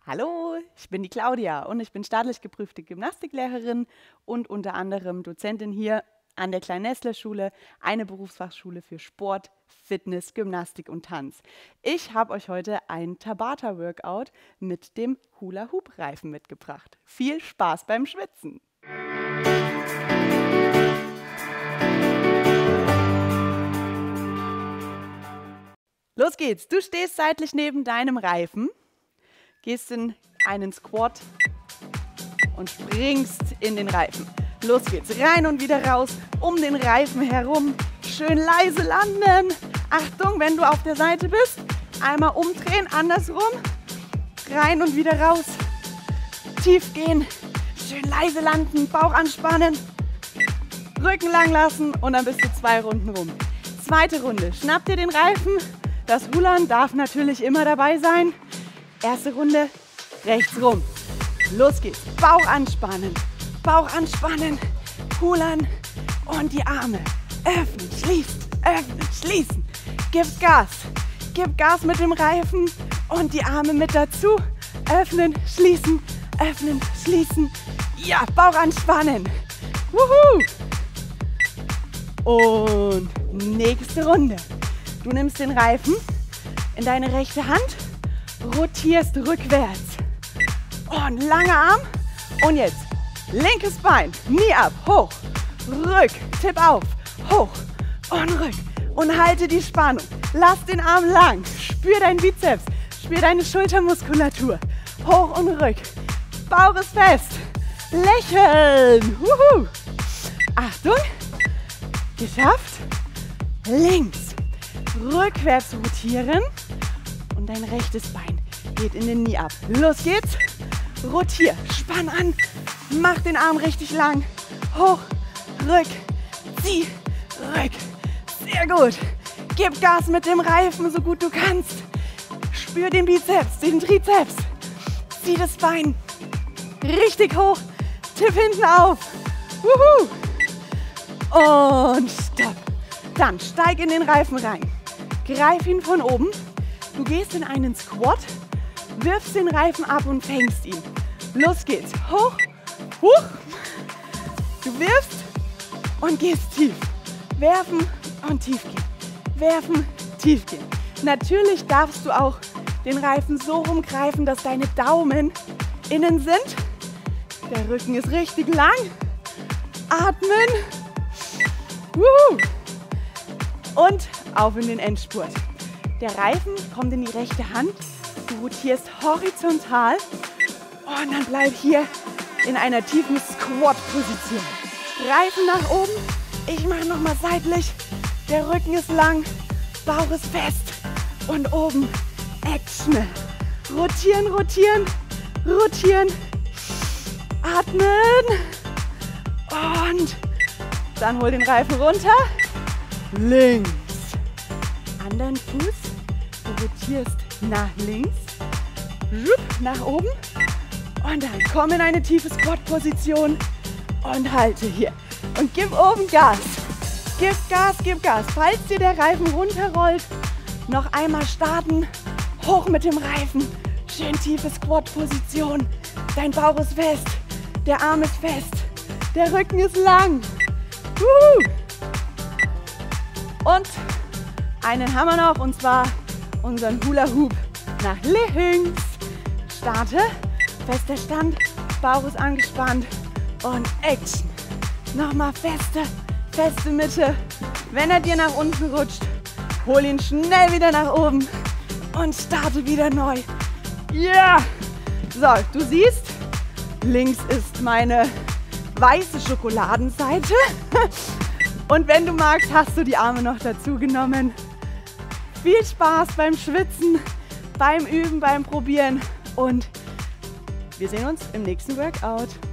Hallo, ich bin die Claudia und ich bin staatlich geprüfte Gymnastiklehrerin und unter anderem Dozentin hier an der Klein-Nestler-Schule, eine Berufsfachschule für Sport, Fitness, Gymnastik und Tanz. Ich habe euch heute ein Tabata-Workout mit dem Hula-Hoop-Reifen mitgebracht. Viel Spaß beim Schwitzen! Los geht's! Du stehst seitlich neben deinem Reifen, gehst in einen Squat und springst in den Reifen. Los geht's, rein und wieder raus, um den Reifen herum, schön leise landen. Achtung, wenn du auf der Seite bist, einmal umdrehen, andersrum, rein und wieder raus, tief gehen, schön leise landen, Bauch anspannen, Rücken lang lassen und dann bist du 2 Runden rum. Zweite Runde, schnapp dir den Reifen, das Rudern darf natürlich immer dabei sein. Erste Runde, rechts rum. Los geht's. Bauch anspannen, Rudern und die Arme. Öffnen, schließen. Gib Gas mit dem Reifen und die Arme mit dazu. Öffnen, schließen. Ja, Bauch anspannen. Wuhu! Und nächste Runde. Du nimmst den Reifen in deine rechte Hand, rotierst rückwärts und langer Arm und jetzt linkes Bein, Knie ab, hoch, Rück, Tipp auf, hoch und Rück und halte die Spannung. Lass den Arm lang, spür deinen Bizeps, spür deine Schultermuskulatur, hoch und Rück, Bauch ist fest, lächeln, wuhu. Achtung, geschafft, links, rückwärts rotieren. Und dein rechtes Bein geht in den Knie ab. Los geht's. Rotier, spann an, mach den Arm richtig lang. Hoch, Rück, zieh, Rück. Sehr gut. Gib Gas mit dem Reifen, so gut du kannst. Spür den Bizeps, den Trizeps. Zieh das Bein richtig hoch. Tipp hinten auf. Wuhu. Und stopp. Dann steig in den Reifen rein. Greif ihn von oben. Du gehst in einen Squat, wirfst den Reifen ab und fängst ihn. Los geht's. Hoch, hoch. Du wirfst und gehst tief. Werfen und tief gehen. Werfen, tief gehen. Natürlich darfst du auch den Reifen so rumgreifen, dass deine Daumen innen sind. Der Rücken ist richtig lang. Atmen. Und auf in den Endspurt. Der Reifen kommt in die rechte Hand, du rotierst horizontal und dann bleib hier in einer tiefen Squat-Position. Reifen nach oben, ich mache nochmal seitlich, der Rücken ist lang, Bauch ist fest und oben Action. Rotieren, atmen und dann hol den Reifen runter, links. Anderen Fuß, du rotierst nach links, nach oben und dann komm in eine tiefe Squat-Position und halte hier und gib oben Gas. Gib Gas. Falls dir der Reifen runterrollt, noch einmal starten, hoch mit dem Reifen, schön tiefe Squat-Position, dein Bauch ist fest, der Arm ist fest, der Rücken ist lang. Und einen haben wir noch, und zwar unseren Hula Hoop nach links. Starte, fester Stand, Bauch ist angespannt und Action. Nochmal feste Mitte. Wenn er dir nach unten rutscht, hol ihn schnell wieder nach oben und starte wieder neu. Ja! So, du siehst, links ist meine weiße Schokoladenseite. Und wenn du magst, hast du die Arme noch dazu genommen. Viel Spaß beim Schwitzen, beim Üben, beim Probieren und wir sehen uns im nächsten Workout.